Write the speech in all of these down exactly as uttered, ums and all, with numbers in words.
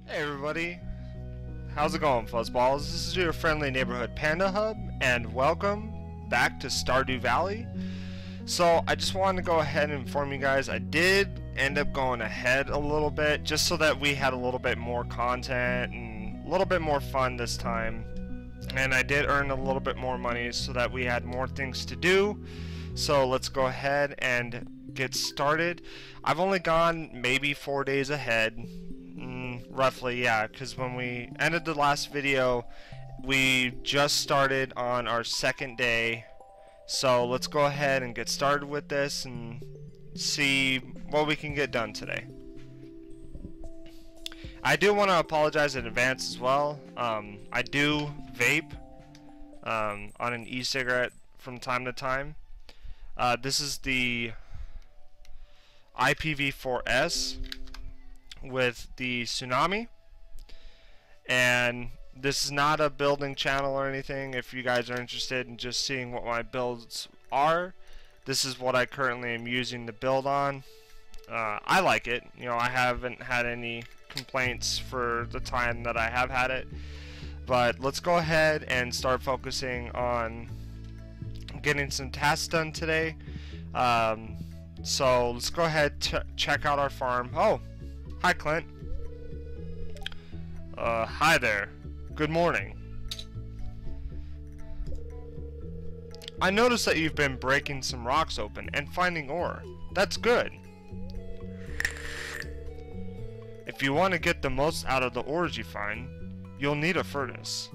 Hey everybody, how's it going, Fuzzballs? This is your friendly neighborhood Panda Hub, and welcome back to Stardew Valley. So I just wanted to go ahead and inform you guys, I did end up going ahead a little bit, just so that we had a little bit more content and a little bit more fun this time. And I did earn a little bit more money so that we had more things to do. So let's go ahead and get started. I've only gone maybe four days ahead. Roughly, yeah, because when we ended the last video, we just started on our second day. So let's go ahead and get started with this and see what we can get done today. I do want to apologize in advance as well. Um, I do vape um, on an e-cigarette from time to time. Uh, this is the I P v four S with the Tsunami, and this is not a building channel or anything. If you guys are interested in just seeing what my builds are, this is what I currently am using to build on. uh, I like it. You know, I haven't had any complaints for the time that I have had it, but let's go ahead and start focusing on getting some tasks done today. Um, so let's go ahead to check out our farm. Oh, hi, Clint. Uh, hi there. Good morning. I noticed that you've been breaking some rocks open and finding ore. That's good. If you want to get the most out of the ores you find, you'll need a furnace.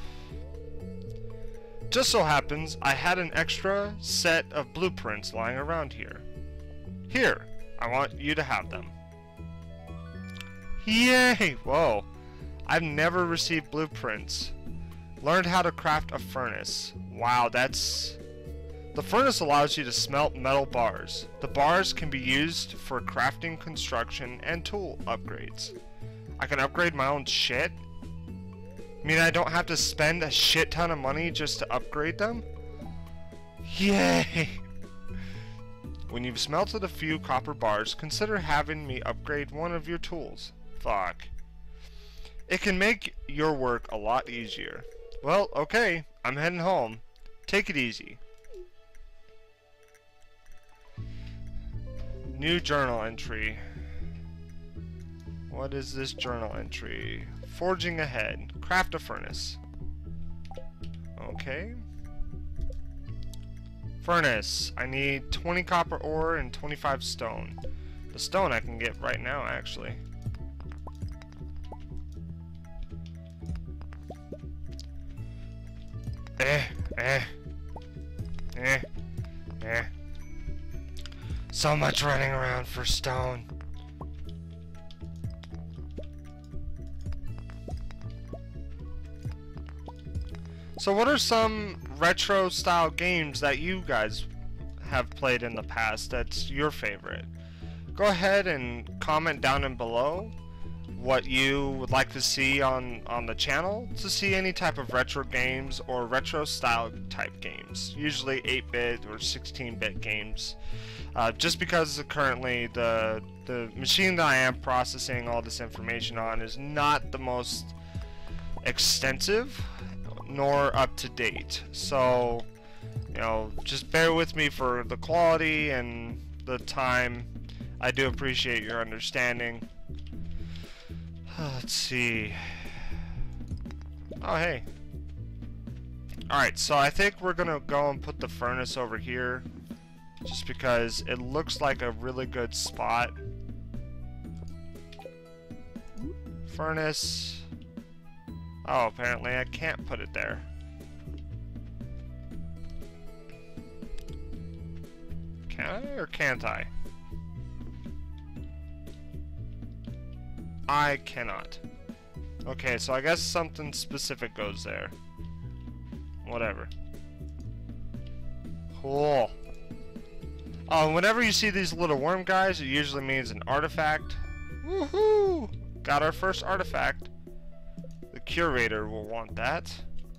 Just so happens I had an extra set of blueprints lying around here. Here, I want you to have them. Yay! Whoa. I've never received blueprints. Learned how to craft a furnace. Wow, that's... The furnace allows you to smelt metal bars. The bars can be used for crafting, construction, and tool upgrades. I can upgrade my own shit? I mean, I don't have to spend a shit ton of money just to upgrade them? Yay! When you've smelted a few copper bars, consider having me upgrade one of your tools. Fuck. It can make your work a lot easier. Well, okay, I'm heading home. Take it easy. New journal entry. What is this journal entry? Forging ahead. Craft a furnace. Okay. Furnace. I need twenty copper ore and twenty-five stone. The stone I can get right now, actually. Eh, eh, eh, eh. So much running around for stone. So what are some retro style games that you guys have played in the past that's your favorite? Go ahead and comment down in below what you would like to see on on the channel, to see any type of retro games or retro style type games, usually eight bit or sixteen bit games, uh, just because currently the the machine that I am processing all this information on is not the most extensive nor up to date. So, you know, just bear with me for the quality and the time. I do appreciate your understanding. Let's see. Oh, hey. Alright, so I think we're gonna go and put the furnace over here, just because it looks like a really good spot. Furnace. Oh, apparently I can't put it there. Can I or can't I? I cannot. Okay, so I guess something specific goes there. Whatever. Cool. Oh, whenever you see these little worm guys, it usually means an artifact. Woohoo! Got our first artifact. The curator will want that.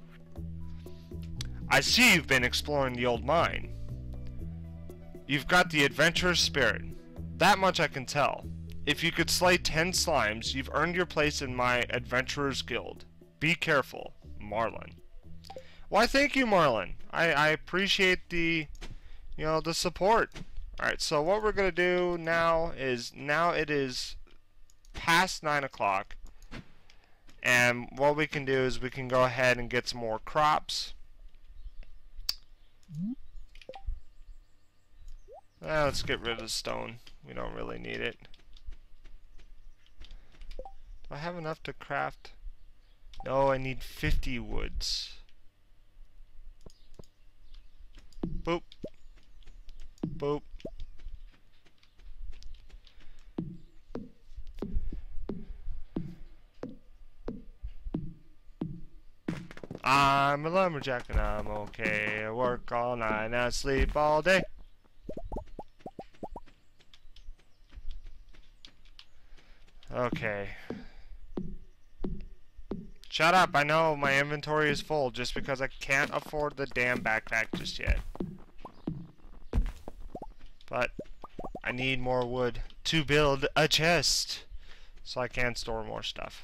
I see you've been exploring the old mine. You've got the adventurous spirit. That much I can tell. If you could slay ten slimes, you've earned your place in my Adventurers Guild. Be careful, Marlin. Why, thank you, Marlin. I, I appreciate the, you know, the support. Alright, so what we're going to do now is, now it is past nine o'clock. And what we can do is we can go ahead and get some more crops. Uh, let's get rid of the stone. We don't really need it. Do I have enough to craft? No, I need fifty woods. Boop. Boop. I'm a lumberjack and I'm okay. I work all night and I sleep all day. Okay. Shut up, I know my inventory is full just because I can't afford the damn backpack just yet. But I need more wood to build a chest so I can store more stuff.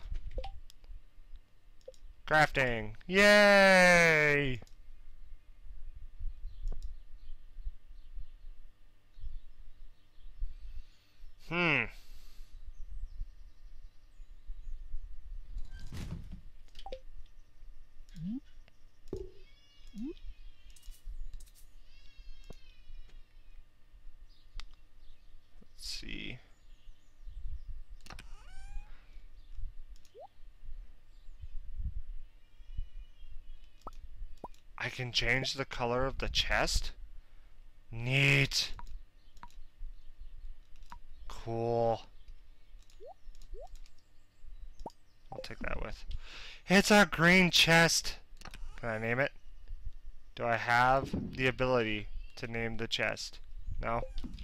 Crafting. Yay! Hmm. Let's see. I can change the color of the chest? Neat. Cool. I'll take that with. It's a green chest. Can I name it? Do I have the ability to name the chest? No?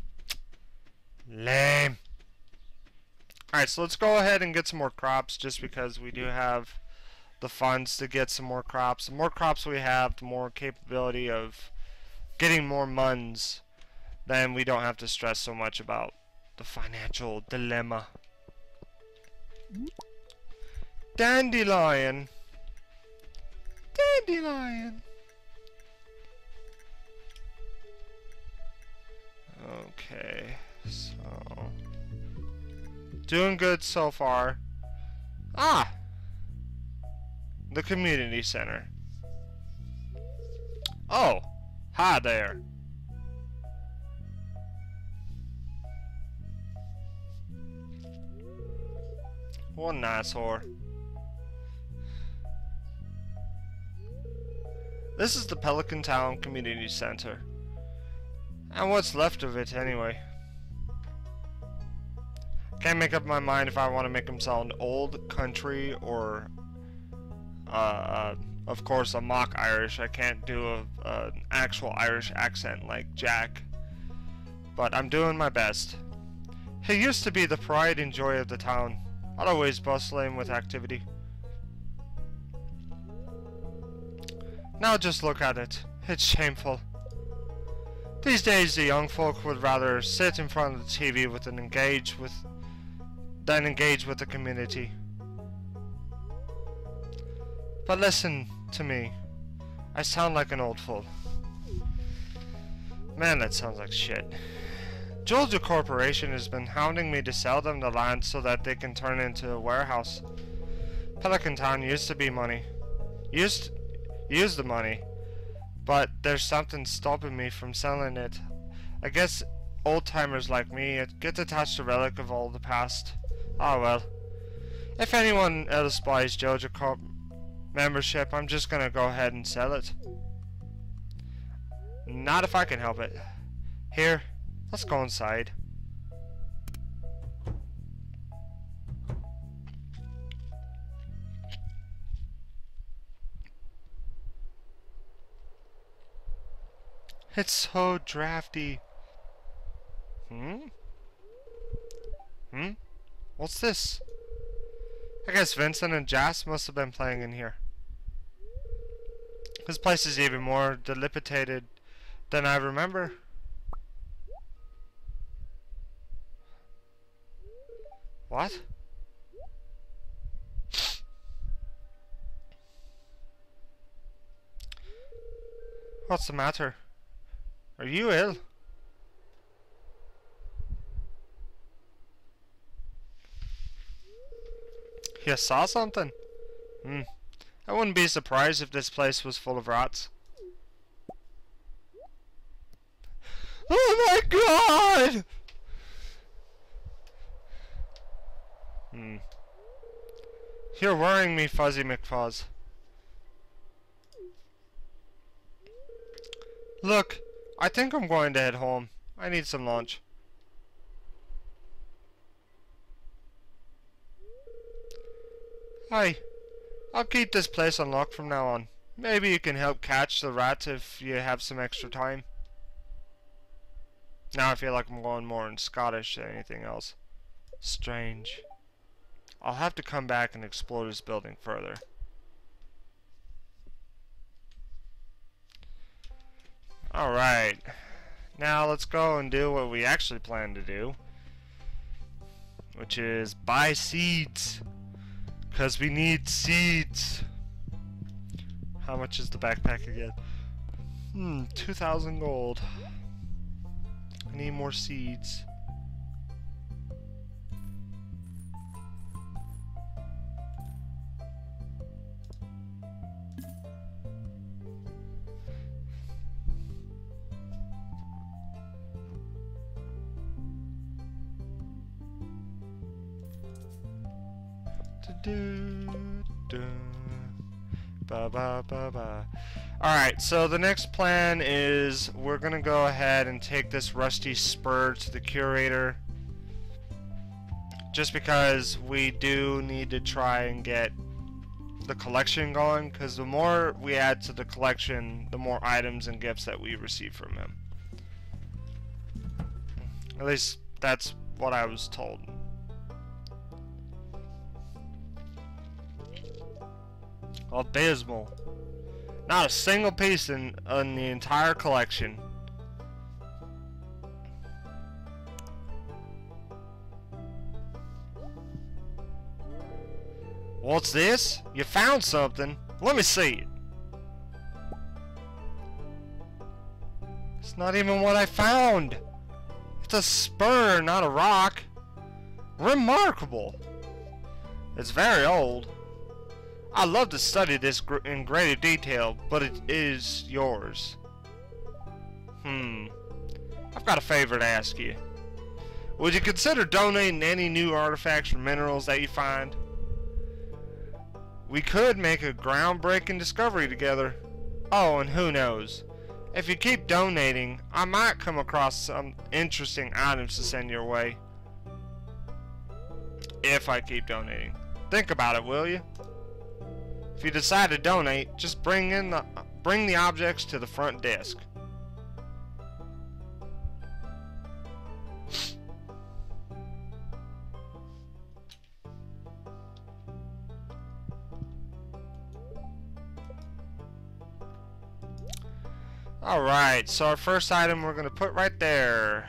Lame. Alright, so let's go ahead and get some more crops just because we do have the funds to get some more crops. The more crops we have, the more capability of getting more muns. Then we don't have to stress so much about the financial dilemma. Dandelion. Dandelion. Okay, so doing good so far. Ah! The community center. Oh! Hi there. What an asshole. This is the Pelican Town Community Center. And what's left of it anyway. Can't make up my mind if I want to make him sound old, country, or uh, uh, of course a mock Irish. I can't do a, uh, an actual Irish accent like Jack. But I'm doing my best. He used to be the pride and joy of the town, always bustling with activity. Now just look at it. It's shameful. These days the young folk would rather sit in front of the T V with and engage with than engage with the community. But listen to me. I sound like an old fool. Man, that sounds like shit. Georgia Corporation has been hounding me to sell them the land so that they can turn it into a warehouse. Pelican Town used to be money. Used use the money. But there's something stopping me from selling it. I guess old-timers like me get attached to relic of all the past. Ah well. If anyone else buys Georgia Corp membership, I'm just gonna go ahead and sell it. Not if I can help it. Here, let's go inside. It's so drafty. Hmm? Hmm? What's this? I guess Vincent and Jas must have been playing in here. This place is even more dilapidated than I remember. What? What's the matter? Are you ill? You saw something? Hmm. I wouldn't be surprised if this place was full of rats. Oh my god! Hmm. You're worrying me, Fuzzy McFuzz. Look, I think I'm going to head home. I need some lunch. Hi. I'll keep this place unlocked from now on. Maybe you can help catch the rats if you have some extra time. Now I feel like I'm going more in Scottish than anything else. Strange. I'll have to come back and explore this building further. Alright. Now let's go and do what we actually plan to do. Which is buy seeds. Because we need seeds. How much is the backpack again? Hmm, two thousand gold. I need more seeds. Ba, ba, ba, ba. Alright, so the next plan is we're gonna go ahead and take this rusty spur to the curator, just because we do need to try and get the collection going, because the more we add to the collection, the more items and gifts that we receive from him. At least that's what I was told. Abysmal. Not a single piece in, in the entire collection. What's this? You found something? Let me see it. It's not even what I found. It's a spur, not a rock. Remarkable. It's very old. I'd love to study this gr in greater detail, but it is yours. Hmm. I've got a favor to ask you. Would you consider donating any new artifacts or minerals that you find? We could make a groundbreaking discovery together. Oh, and who knows? If you keep donating, I might come across some interesting items to send your way. If I keep donating. Think about it, will you? If you decide to donate, just bring in the bring the objects to the front desk. Alright, so our first item we're going to put right there.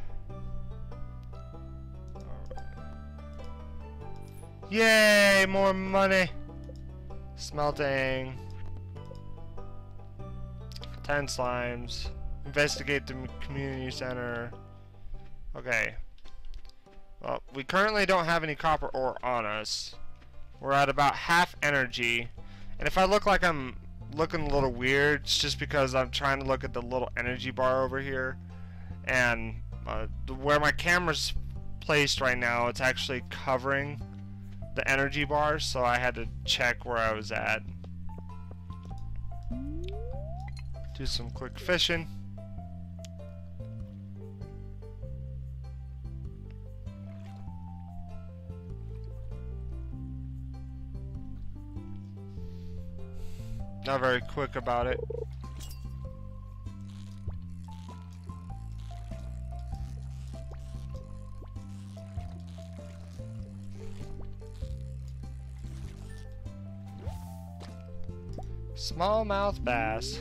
Yay, more money. Smelting. ten slimes. Investigate the community center. Okay. Well, we currently don't have any copper ore on us. We're at about half energy. And if I look like I'm looking a little weird, it's just because I'm trying to look at the little energy bar over here. And uh, where my camera's placed right now, it's actually covering the energy bar, so I had to check where I was at. Do some quick fishing. Not very quick about it. Smallmouth bass.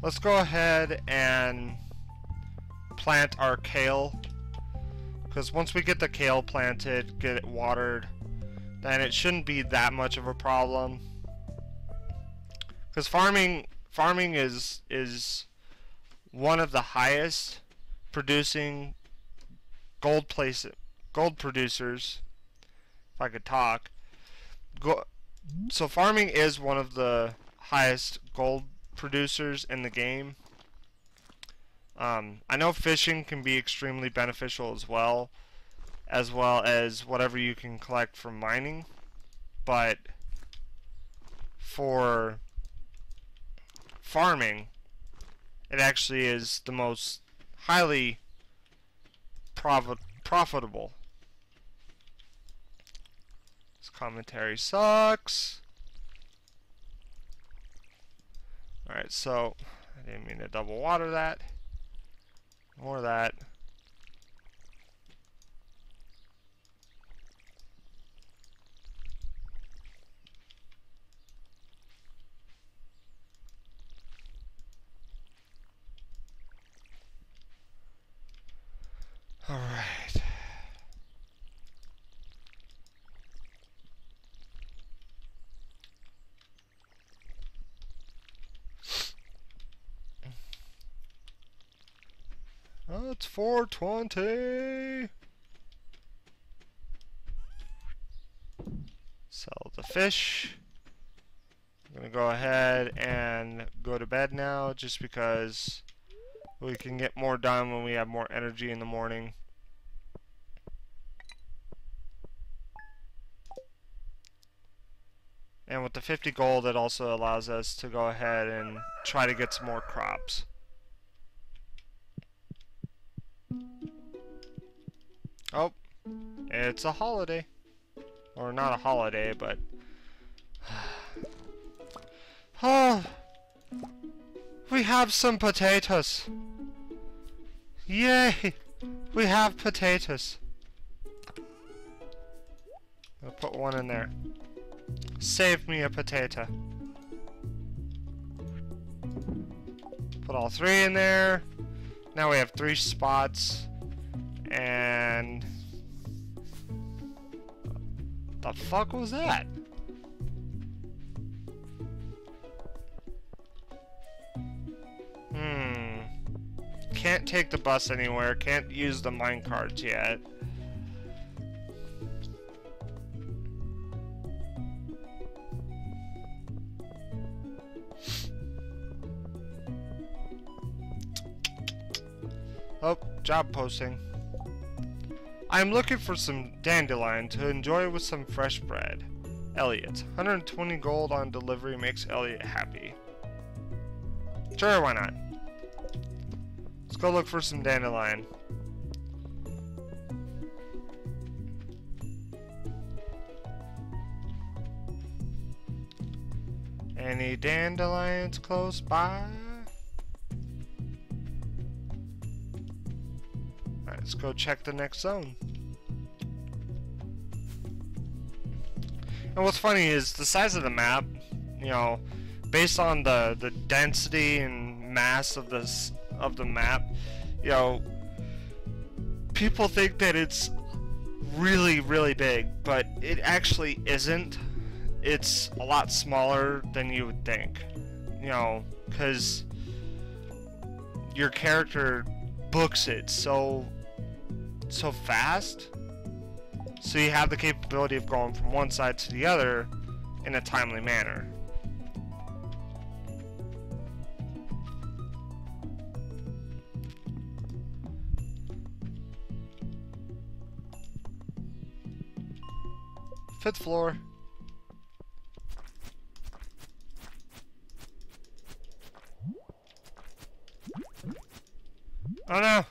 let's go ahead and plant our kale. Because once we get the kale planted, get it watered, then it shouldn't be that much of a problem. Because farming farming is is one of the highest producing gold place gold producers. If I could talk, Go, so farming is one of the highest gold producers in the game. Um, I know fishing can be extremely beneficial as well, as well as whatever you can collect from mining, but for farming, it actually is the most highly profit profitable. This commentary sucks. Alright, so I didn't mean to double water that. More of that. All right. Oh, it's four twenty. Sell the fish. I'm gonna go ahead and go to bed now, just because we can get more done when we have more energy in the morning. And with the fifty gold, it also allows us to go ahead and try to get some more crops. Oh, it's a holiday. Or not a holiday, but... Oh, we have some potatoes. Yay! We have potatoes. I'll put one in there. Save me a potato. Put all three in there. Now we have three spots. And... the fuck was that? Hmm. Can't take the bus anywhere. Can't use the mine carts yet. Oh, job posting. I'm looking for some dandelion to enjoy with some fresh bread. Elliot. one hundred twenty gold on delivery makes Elliot happy. Sure, why not? Let's go look for some dandelion. Any dandelions close by? Alright, let's go check the next zone. And what's funny is the size of the map, you know, based on the the density and mass of this of the map, you know, people think that it's really really big, but it actually isn't. It's a lot smaller than you would think, you know, because your character books it so so fast, so you have the capability of going from one side to the other in a timely manner. Fifth floor. Oh no!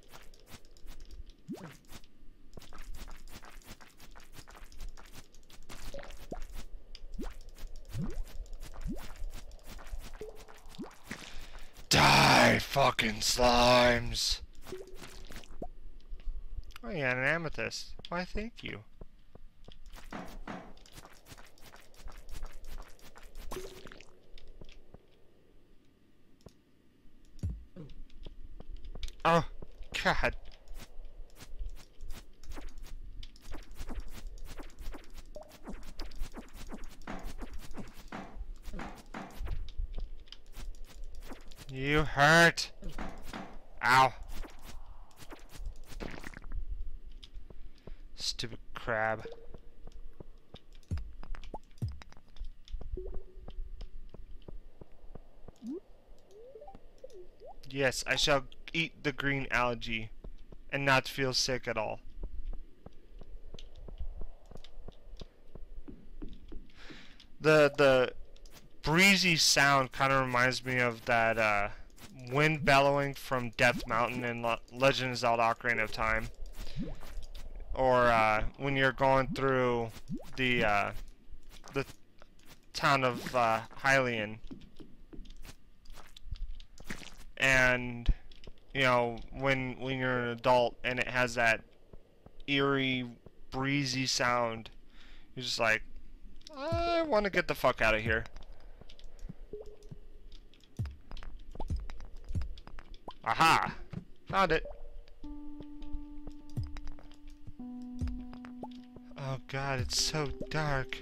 Die, fucking slimes! Oh yeah, an amethyst. Why, thank you. Oh, God. You hurt. Ow. Stupid crab. Yes, I shall eat the green algae and not feel sick at all. The the breezy sound kind of reminds me of that uh, wind bellowing from Death Mountain in Le Legend of Zelda: Ocarina of Time, or uh, when you're going through the uh, the town of uh, Hylian, and you know when when you're an adult and it has that eerie breezy sound, you're just like, I want to get the fuck out of here. Aha! Found it. Oh God, it's so dark.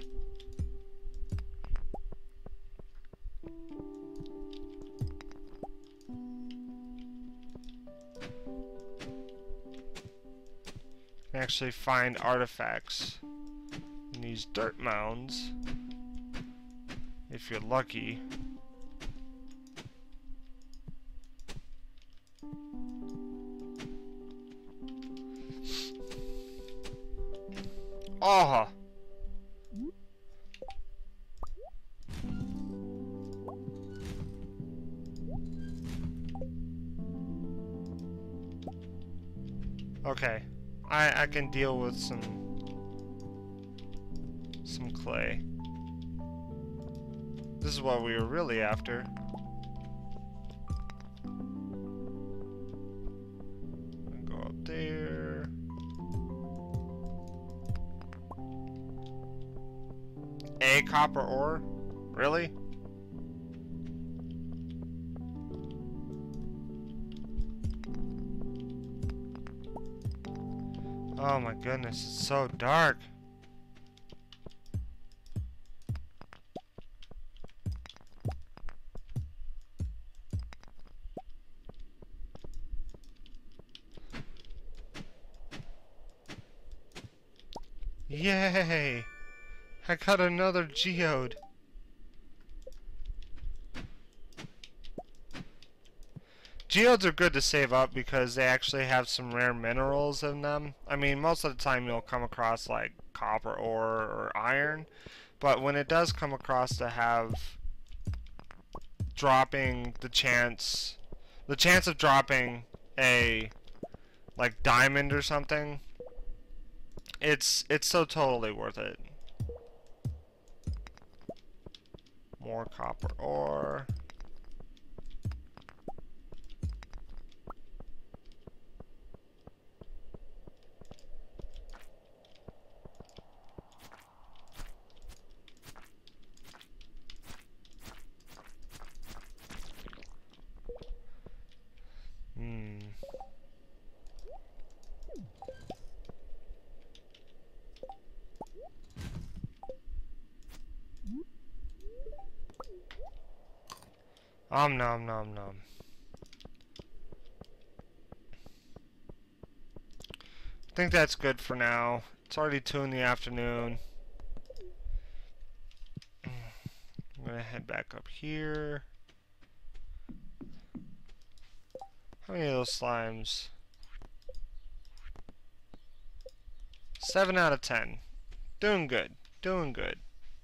You can actually find artifacts in these dirt mounds, if you're lucky. Oh! Okay, I I can deal with some some clay. This is what we were really after. Go up there. A copper ore? Really? Oh my goodness, it's so dark. Yay! I got another geode. Geodes are good to save up because they actually have some rare minerals in them. I mean, most of the time you'll come across like copper ore or iron, but when it does come across to have dropping the chance, the chance of dropping a like diamond or something, it's it's so totally worth it. More copper ore. Hmm. Om nom nom nom. I think that's good for now. It's already two in the afternoon. I'm gonna head back up here. How many of those slimes? Seven out of ten. Doing good. Doing good.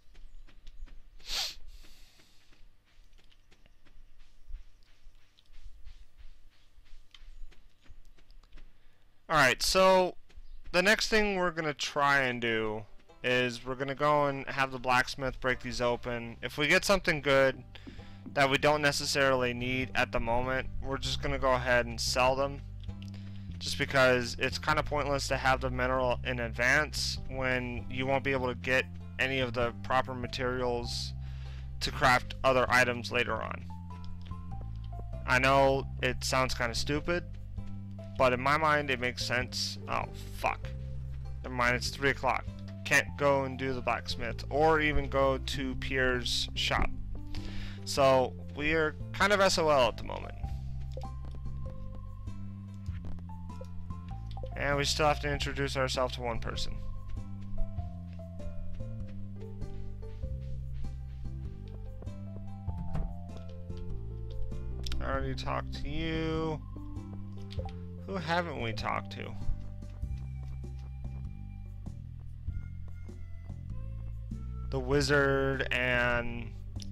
Alright, so the next thing we're going to try and do is we're going to go and have the blacksmith break these open. If we get something good that we don't necessarily need at the moment, we're just going to go ahead and sell them. Just because it's kind of pointless to have the mineral in advance when you won't be able to get any of the proper materials to craft other items later on. I know it sounds kind of stupid, but in my mind it makes sense. Oh, fuck. Never mind, it's three o'clock. Can't go and do the blacksmith, or even go to Pierre's shop. So, we are kind of S O L at the moment. And we still have to introduce ourselves to one person. I already talked to you. Who haven't we talked to? The wizard and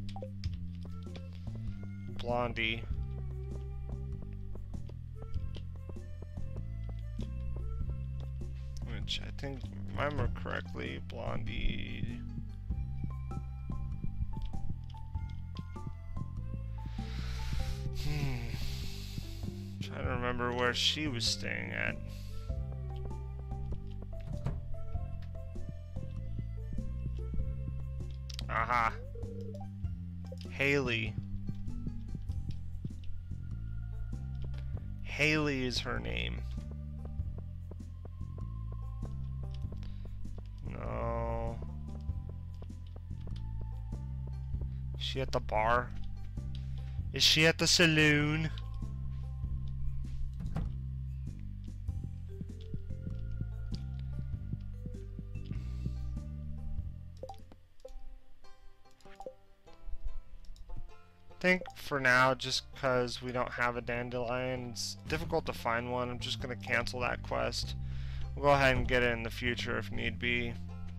Blondie. Which I think, if I remember correctly, Blondie. Hmm. Trying to remember where she was staying at. Aha. Haley. Haley is her name. No. Is she at the bar? Is she at the saloon? I think for now, just because we don't have a dandelion, it's difficult to find one. I'm just going to cancel that quest. We'll go ahead and get it in the future if need be.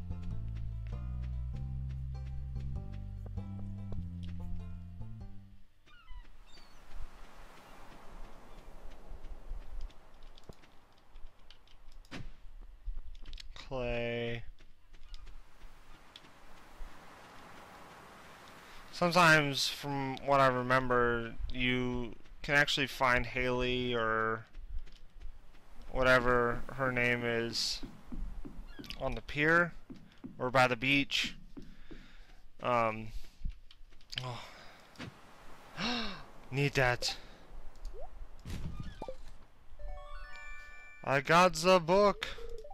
Clay. Sometimes, from what I remember, you can actually find Haley or whatever her name is on the pier or by the beach. Um, oh. Need that. I got the book.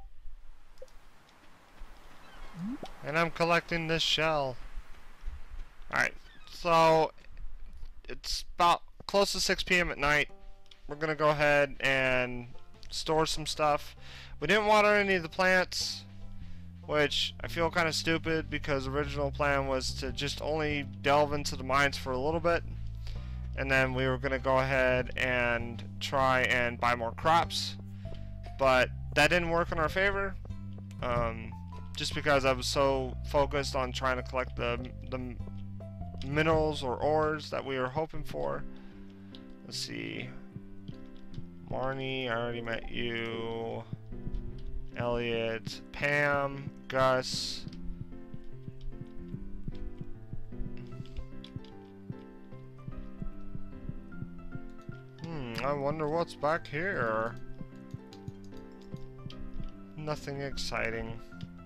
And I'm collecting this shell. Alright, so it's about close to six P M at night. We're gonna go ahead and store some stuff. We didn't water any of the plants, which I feel kind of stupid because the original plan was to just only delve into the mines for a little bit, and then we were gonna go ahead and try and buy more crops, but that didn't work in our favor. Um, just because I was so focused on trying to collect the the minerals or ores that we were hoping for. Let's see. Marnie, I already met you. Elliot, Pam, Gus. Hmm, I wonder what's back here. Nothing exciting.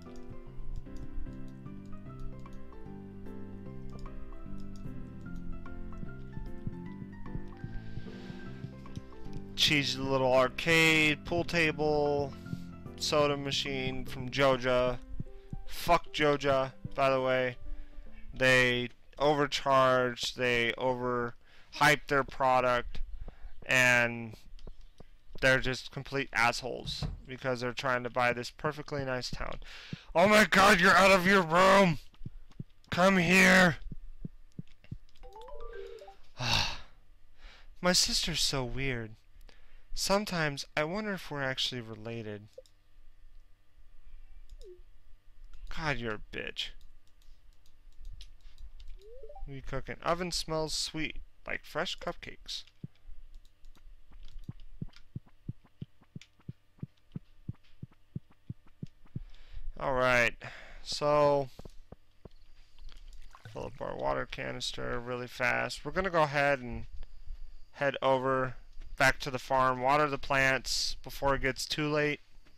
Cheesy little arcade, pool table, soda machine from Joja. Fuck Joja, by the way. They overcharged, they overhyped their product, and they're just complete assholes because they're trying to buy this perfectly nice town. Oh my god, you're out of your room! Come here! My sister's so weird. Sometimes I wonder if we're actually related. God, you're a bitch. What are you cooking? Oven smells sweet, like fresh cupcakes. Alright, so fill up our water canister really fast. We're gonna go ahead and head over back to the farm, water the plants before it gets too late.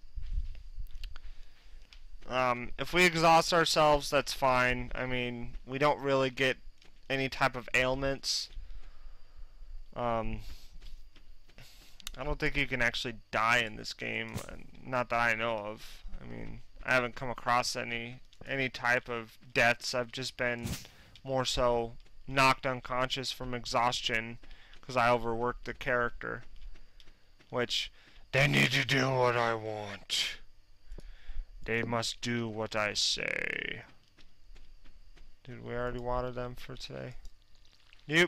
Um, if we exhaust ourselves, that's fine. I mean, we don't really get any type of ailments. Um, I don't think you can actually die in this game. Not that I know of. I mean, I haven't come across any any type of deaths. I've just been more so knocked unconscious from exhaustion because I overworked the character. Which, they need to do what I want. They must do what I say. Did we already water them for today? Yep.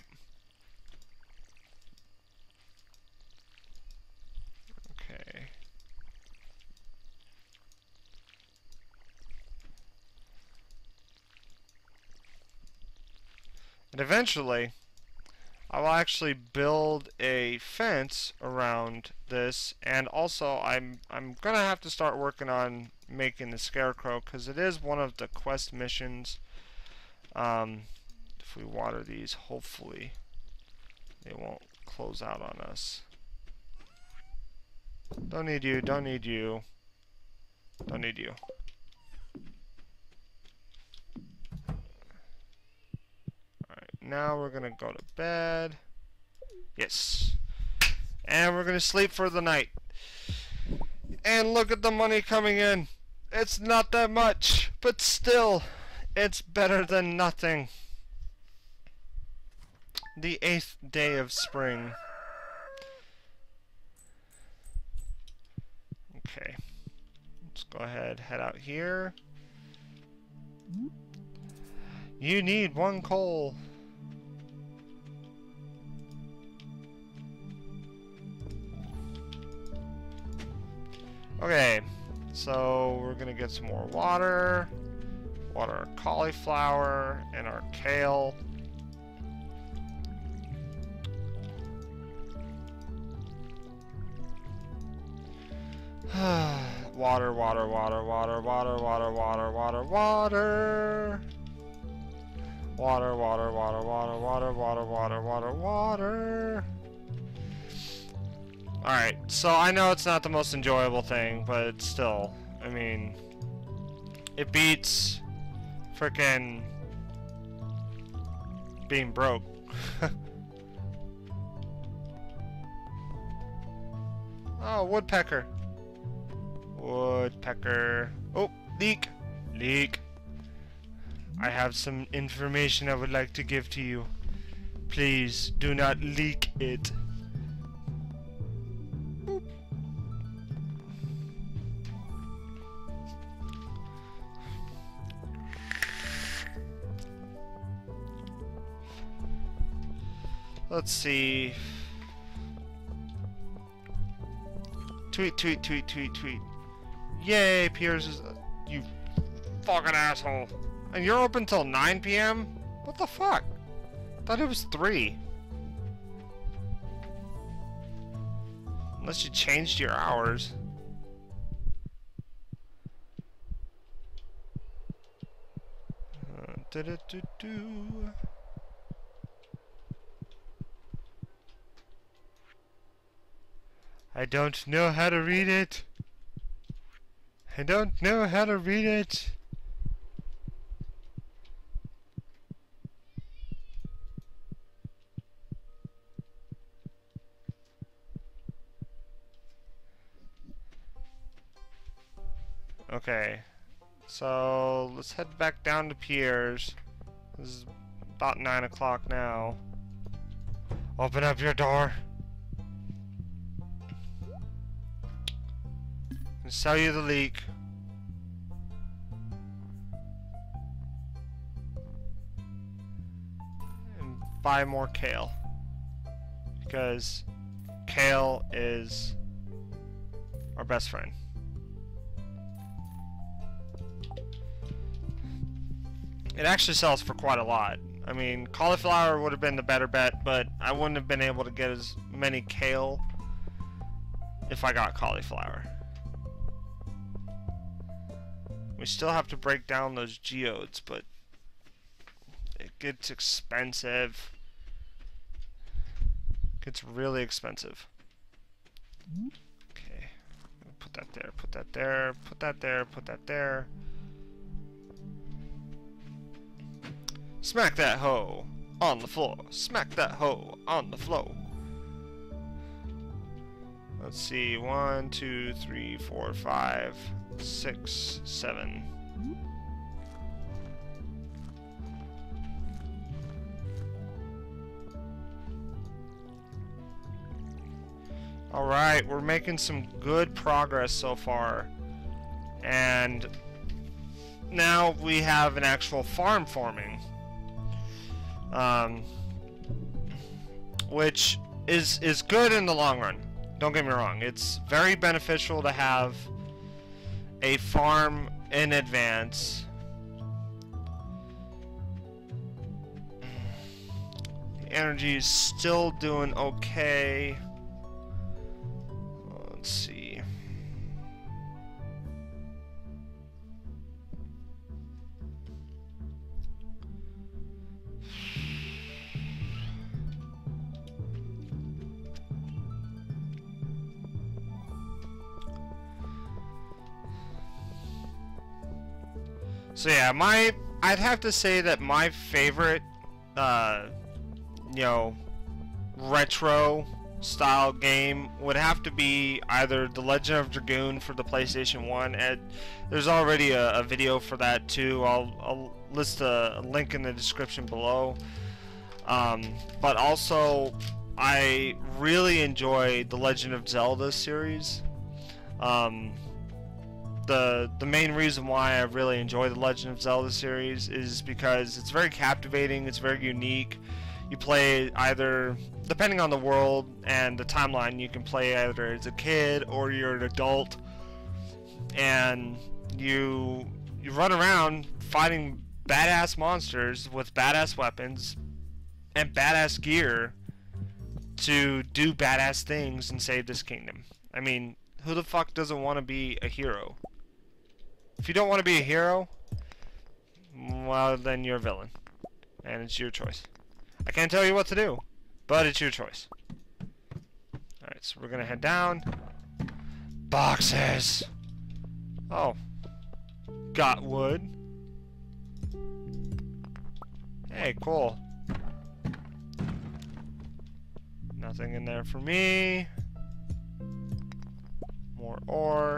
Okay. And eventually, I will actually build a fence around this, and also I'm I'm gonna have to start working on making the scarecrow because it is one of the quest missions. Um, if we water these, hopefully they won't close out on us. Don't need you, don't need you, don't need you. Alright, now we're gonna go to bed. Yes. And we're gonna sleep for the night. And look at the money coming in. It's not that much, but still, it's better than nothing. The eighth day of spring. Okay. Let's go ahead, head out here. You need one coal. Okay, so we're gonna get some more water. Water our cauliflower and our kale. Water, water, water, water, water, water, water, water, water. Water, water, water, water, water, water, water, water, water. Alright, so I know it's not the most enjoyable thing, but it's still, I mean, it beats frickin' being broke. Oh, woodpecker. Woodpecker. Oh, leak. Leak. I have some information I would like to give to you. Please do not leak it. Boop. Let's see. Tweet, tweet, tweet, tweet, tweet. Yay, Piers is... Uh, you fucking asshole. And you're open till nine P M? What the fuck? Thought it was three. Unless you changed your hours. Uh, do -do -do -do. I don't know how to read it. I don't know how to read it. Okay, so let's head back down to Pierre's. This is about nine o'clock now. Open up your door. And sell you the leek. And buy more kale. Because kale is our best friend. It actually sells for quite a lot. I mean, cauliflower would have been the better bet, but I wouldn't have been able to get as many kale if I got cauliflower. We still have to break down those geodes, but it gets expensive. It gets really expensive. Okay, put that there, put that there, put that there, put that there. Smack that hoe on the floor. Smack that hoe on the floor. Let's see, one, two, three, four, five, six, seven. Alright, we're making some good progress so far. And now we have an actual farm forming. Um, which is, is good in the long run. Don't get me wrong. It's very beneficial to have a farm in advance. The energy is still doing okay. Let's see. So yeah, my I'd have to say that my favorite, uh, you know, retro style game would have to be either The Legend of Dragoon for the PlayStation one, and there's already a, a video for that too. I'll, I'll list a, a link in the description below. Um, but also, I really enjoy the Legend of Zelda series. Um, the the main reason why I really enjoy the Legend of Zelda series is because it's very captivating, it's very unique. You play either, depending on the world and the timeline, you can play either as a kid or you're an adult, and you you run around fighting badass monsters with badass weapons and badass gear to do badass things and save this kingdom. I mean, who the fuck doesn't want to be a hero? If you don't want to be a hero, well, then you're a villain, and it's your choice. I can't tell you what to do, but it's your choice. Alright, so we're gonna head down. Boxes! Oh. Got wood. Hey, cool. Nothing in there for me. More ore.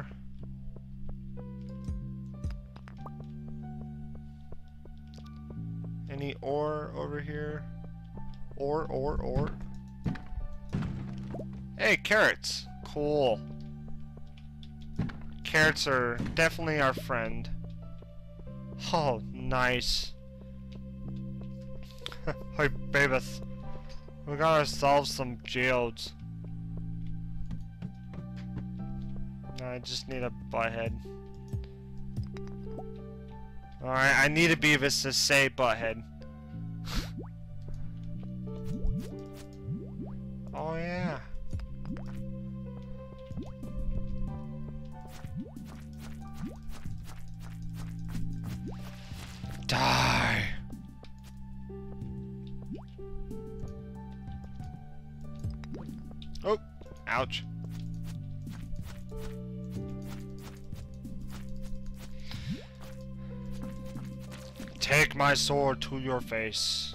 Any ore over here? Ore, ore, ore. Hey, carrots. Cool. Carrots are definitely our friend. Oh, nice. Hey, Babeth. We got ourselves some geodes. I just need a butthead. Alright, I need a Beavis to say butthead. Oh yeah. Die. Oh, ouch. Take my sword to your face.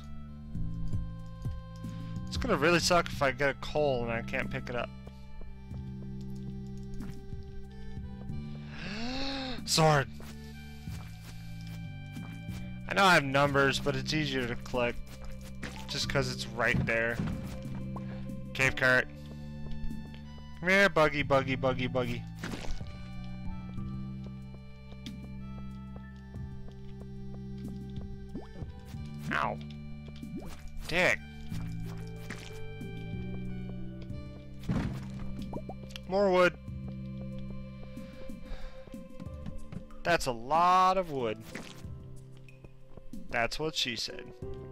It's gonna really suck if I get a coal and I can't pick it up. Sword. I know I have numbers, but it's easier to click just because it's right there. Cave carrot. Come here, buggy, buggy, buggy, buggy. Ow. Dick. More wood. That's a lot of wood. That's what she said.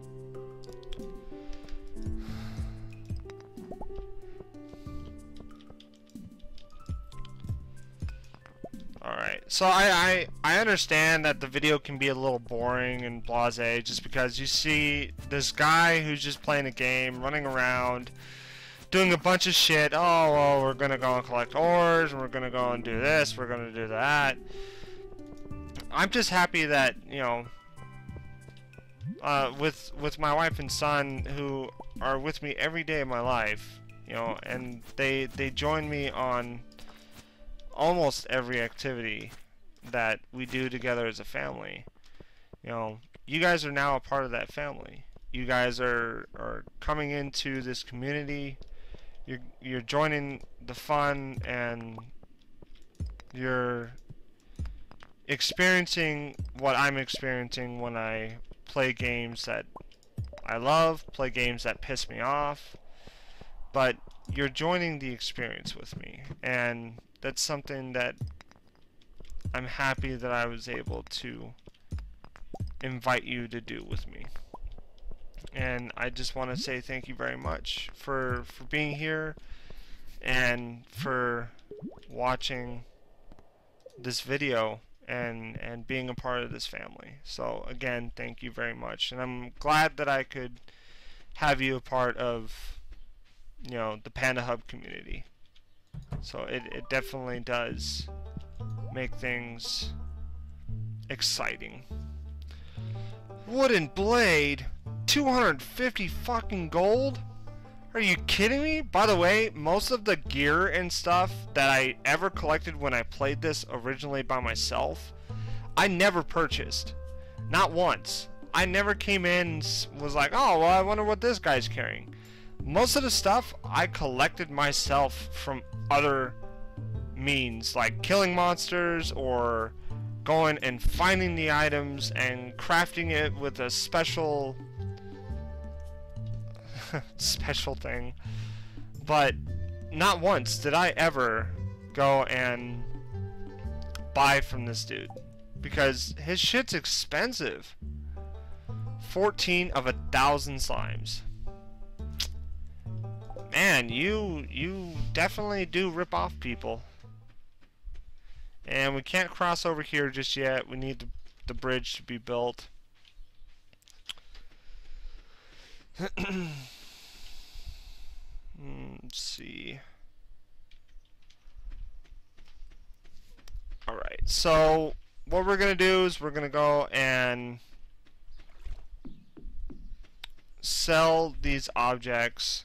Alright, so I, I I understand that the video can be a little boring and blasé just because you see this guy who's just playing a game, running around, doing a bunch of shit. Oh, well, we're gonna go and collect ores, and we're gonna go and do this, we're gonna do that. I'm just happy that, you know, uh, with with my wife and son who are with me every day of my life, you know, and they they join me on almost every activity that we do together as a family. You know, you guys are now a part of that family. You guys are are coming into this community. You're you're joining the fun, and you're experiencing what I'm experiencing when I play games that I love, play games that piss me off, but you're joining the experience with me, and that's something that I'm happy that I was able to invite you to do with me. And I just want to say thank you very much for for being here and for watching this video and and being a part of this family. So again, thank you very much, and I'm glad that I could have you a part of, you know, the Panda Hub community. So it, it definitely does make things exciting. Wooden blade, two hundred fifty fucking gold? Are you kidding me? By the way, most of the gear and stuff that I ever collected when I played this originally by myself, I never purchased. Not once. I never came in and was like, oh, well, I wonder what this guy's carrying. Most of the stuff I collected myself from other means, like killing monsters or going and finding the items and crafting it with a special special thing. But not once did I ever go and buy from this dude, because his shit's expensive. fourteen of a thousand slimes. Man, you you definitely do rip off people. And we can't cross over here just yet. We need the, the bridge to be built. Let's see. Alright, so what we're going to do is we're going to go and sell these objects.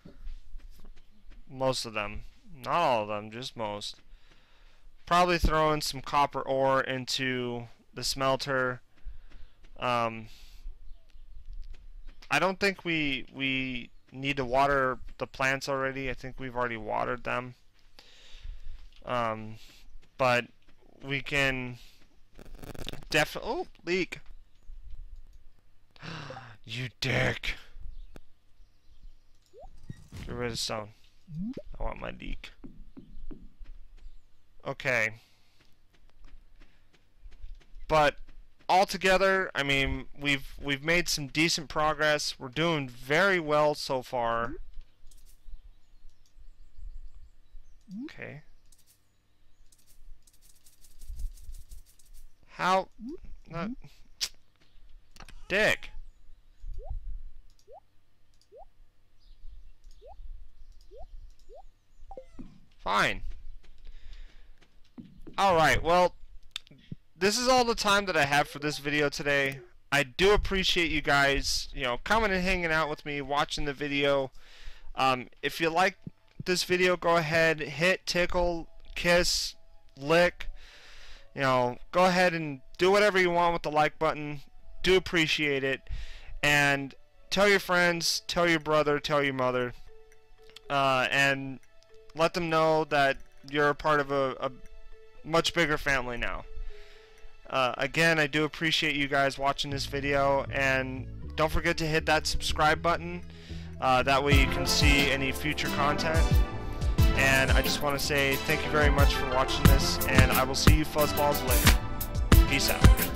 Most of them. Not all of them, just most. Probably throw in some copper ore into the smelter. Um, I don't think we we need to water the plants already. I think we've already watered them. Um, but we can definitely... Oh, leak. You dick. Get rid of stone. I want my leak. Okay. But altogether, I mean, we've we've made some decent progress. We're doing very well so far. Okay. How? Not. Dick. Fine. Alright, well, this is all the time that I have for this video today. I do appreciate you guys, you know, coming and hanging out with me, watching the video. Um, if you like this video, go ahead, hit, tickle, kiss, lick. You know, go ahead and do whatever you want with the like button. Do appreciate it. And tell your friends, tell your brother, tell your mother. Uh, and let them know that you're a part of a, a much bigger family now. Uh, again, I do appreciate you guys watching this video, and don't forget to hit that subscribe button. Uh, that way you can see any future content. And I just want to say thank you very much for watching this, and I will see you fuzzballs later. Peace out.